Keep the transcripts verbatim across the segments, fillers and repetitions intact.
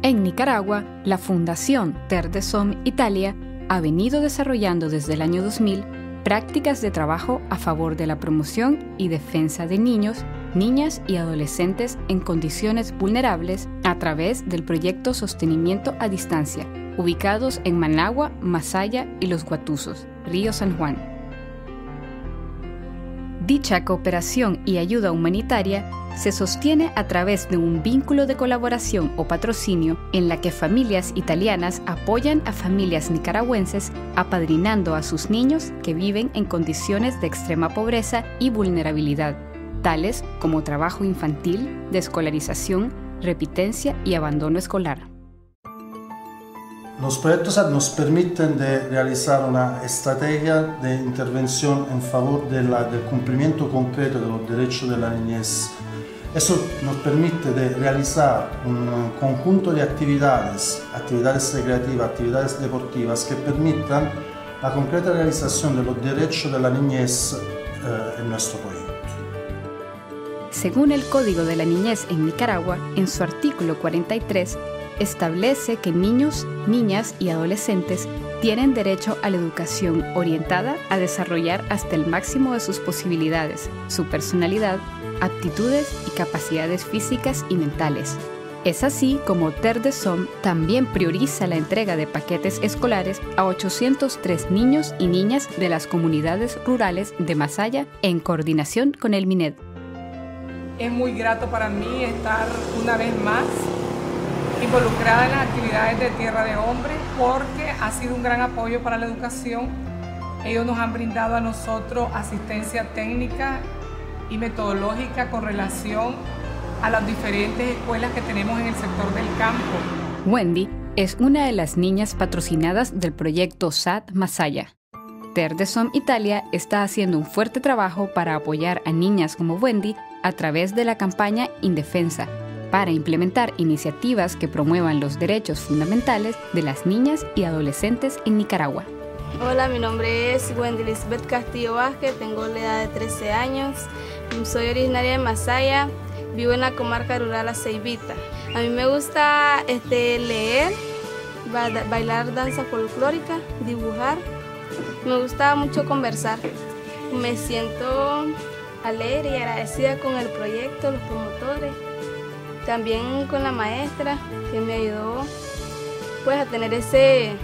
En Nicaragua, la Fundación Terre des Hommes Italia ha venido desarrollando desde el año dos mil prácticas de trabajo a favor de la promoción y defensa de niños, niñas y adolescentes en condiciones vulnerables a través del proyecto Sostenimiento a Distancia, ubicados en Managua, Masaya y Los Guatusos, Río San Juan. Dicha cooperación y ayuda humanitaria se sostiene a través de un vínculo de colaboración o patrocinio en la que familias italianas apoyan a familias nicaragüenses apadrinando a sus niños que viven en condiciones de extrema pobreza y vulnerabilidad, tales como trabajo infantil, desescolarización, repitencia y abandono escolar. Los proyectos A D nos permiten de realizar una estrategia de intervención en favor de la, del cumplimiento concreto de los derechos de la niñez. Eso nos permite de realizar un conjunto de actividades, actividades recreativas, actividades deportivas que permitan la concreta realización de los derechos de la niñez eh, en nuestro proyecto. Según el Código de la Niñez en Nicaragua, en su artículo cuarenta y tres, establece que niños, niñas y adolescentes tienen derecho a la educación orientada a desarrollar hasta el máximo de sus posibilidades, su personalidad, aptitudes y capacidades físicas y mentales. Es así como Terre des Hommes también prioriza la entrega de paquetes escolares a ochocientos tres niños y niñas de las comunidades rurales de Masaya en coordinación con el MINED. Es muy grato para mí estar una vez más involucrada en las actividades de Tierra de Hombre porque ha sido un gran apoyo para la educación. Ellos nos han brindado a nosotros asistencia técnica y metodológica con relación a las diferentes escuelas que tenemos en el sector del campo. Wendy es una de las niñas patrocinadas del proyecto S A D Masaya. Terre des Hommes Italia está haciendo un fuerte trabajo para apoyar a niñas como Wendy a través de la campaña Indefensa, para implementar iniciativas que promuevan los derechos fundamentales de las niñas y adolescentes en Nicaragua. Hola, mi nombre es Wendy Lisbeth Castillo Vázquez, tengo la edad de trece años, soy originaria de Masaya, vivo en la comarca rural Aceibita. A mí me gusta este, leer, bailar danza folclórica, dibujar, me gusta mucho conversar. Me siento alegre y agradecida con el proyecto, los promotores. También con la maestra que me ayudó pues, a tener ese,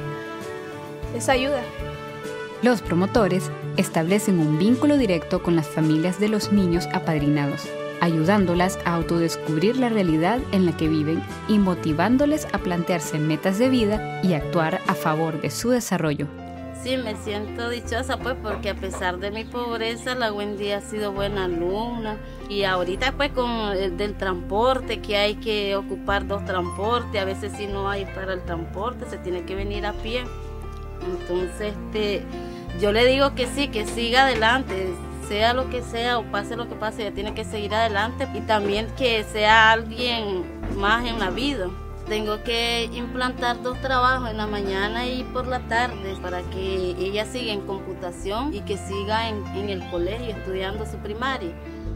esa ayuda. Los promotores establecen un vínculo directo con las familias de los niños apadrinados, ayudándolas a autodescubrir la realidad en la que viven y motivándoles a plantearse metas de vida y actuar a favor de su desarrollo. Sí, me siento dichosa pues porque a pesar de mi pobreza la Wendy ha sido buena alumna y ahorita pues con el del transporte que hay que ocupar dos transportes, a veces si no hay para el transporte se tiene que venir a pie. Entonces este, yo le digo que sí, que siga adelante, sea lo que sea o pase lo que pase, ella tiene que seguir adelante y también que sea alguien más en la vida. Tengo que implantar dos trabajos en la mañana y por la tarde para que ella siga en computación y que siga en, en el colegio estudiando su primaria.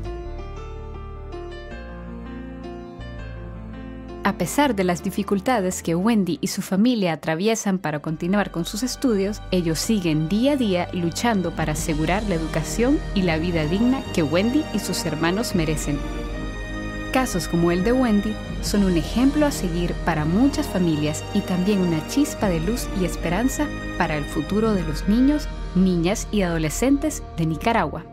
A pesar de las dificultades que Wendy y su familia atraviesan para continuar con sus estudios, ellos siguen día a día luchando para asegurar la educación y la vida digna que Wendy y sus hermanos merecen. Casos como el de Wendy son un ejemplo a seguir para muchas familias y también una chispa de luz y esperanza para el futuro de los niños, niñas y adolescentes de Nicaragua.